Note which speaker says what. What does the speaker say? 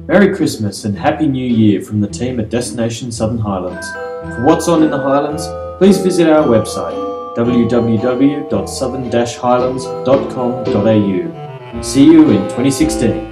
Speaker 1: Merry Christmas and Happy New Year from the team at Destination Southern Highlands. For what's on in the Highlands, please visit our website www.southern-highlands.com.au. See you in 2016.